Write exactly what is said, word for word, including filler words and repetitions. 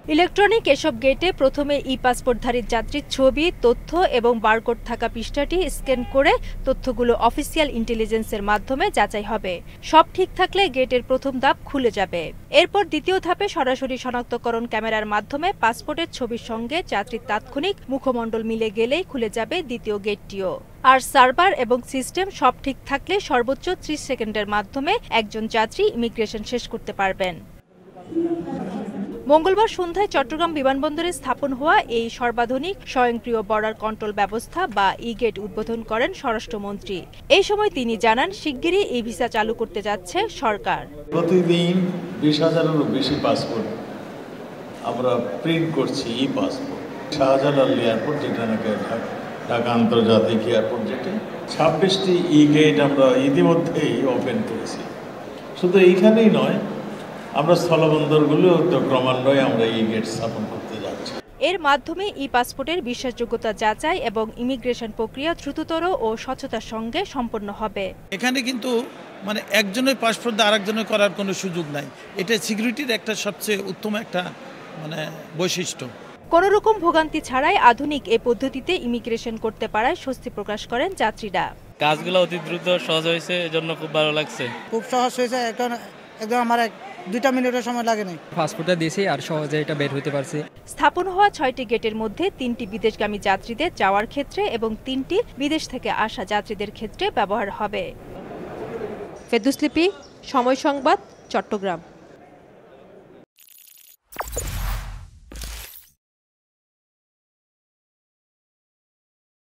Electronic এসব গেটে প্রথমে ই পাসপোর্টধারী যাত্রীর ছবি, তথ্য এবং বারকোড থাকা পৃষ্ঠাটি স্ক্যান করে তথ্যগুলো অফিসিয়াল ইন্টেলিজেন্সের মাধ্যমে যাচাই হবে। সব ঠিক থাকলে গেটের প্রথম ধাপ খুলে যাবে। এরপর দ্বিতীয় ধাপে সরাসরি শনাক্তকরণ ক্যামেরার মাধ্যমে পাসপোর্টের ছবির সঙ্গে যাত্রীর তাৎক্ষণিক মুখমণ্ডল মিলে গেলেই খুলে যাবে দ্বিতীয় গেটটিও। আর সার্ভার এবং সিস্টেম সব ঠিক থাকলে সর্বোচ্চ ত্রিশ সেকেন্ডের মাধ্যমে একজন যাত্রী ইমিগ্রেশন শেষ করতে পারবেন। মঙ্গলবার সন্ধ্যায় চট্টগ্রাম বিমানবন্দরে স্থাপন হওয়া এই সর্বাধুনিক স্বয়ংক্রিয় বর্ডার কন্ট্রোল ব্যবস্থা বা ই গেট উদ্বোধন করেন স্বরাষ্ট্রমন্ত্রী। এই সময় তিনি জানান, শিগগিরই ই ভিসা চালু করতে যাচ্ছে সরকার। প্রতিদিন বিশ হাজারেরও বেশি পাসপোর্ট আমরা প্রিন্ট করছি, ই পাসপোর্ট। শাহজালাল এয়ারপোর্ট, যেটা নাকি ঢাকা আন্তর্জাতিক এয়ারপোর্ট, যেটা ছাব্বিশটি ই গেট আমরা ইতিমধ্যেই ওপেন করেছি। শুধু এইখানেই নয়, আমরা স্থলবন্দরগুলো তো ক্রমান্বয়ে আমরা ই গেট স্থাপন করতে যাচ্ছি। এর মাধ্যমে ই পাসপোর্টের বিশ্বাসযোগ্যতা যাচাই এবং ইমিগ্রেশন প্রক্রিয়া দ্রুততর ও স্বচ্ছতার সঙ্গে সম্পন্ন হবে। এখানে কিন্তু মানে একজনের পাসপোর্ট দিয়ে আরেকজনের করার কোনো সুযোগ নাই। এটা সিকিউরিটির একটা সবচেয়ে উত্তম একটা মানে বৈশিষ্ট্য। কোনো রকম ভোগান্তি ছাড়াই আধুনিক এই পদ্ধতিতে ইমিগ্রেশন করতে পারায় স্বস্তি প্রকাশ করেন যাত্রীরা। কাজগুলো অতি দ্রুত সহজ হয়েছে, এজন্য খুব ভালো লাগছে। খুব সহজ হয়েছে, এখন একদম আমার দুইটা মিনিটের সময় লাগে না। পাসপোর্টটা দিয়েছি আর সহজে এটা বের হতে পারছি। স্থাপন হওয়া ছয়টি গেটের মধ্যে তিনটি বিদেশগামী যাত্রীদের যাওয়ার ক্ষেত্রে এবং তিনটি বিদেশ থেকে আসা যাত্রীদের ক্ষেত্রে ব্যবহার হবে। ফেরদৌস লিপি, সময় সংবাদ, চট্টগ্রাম।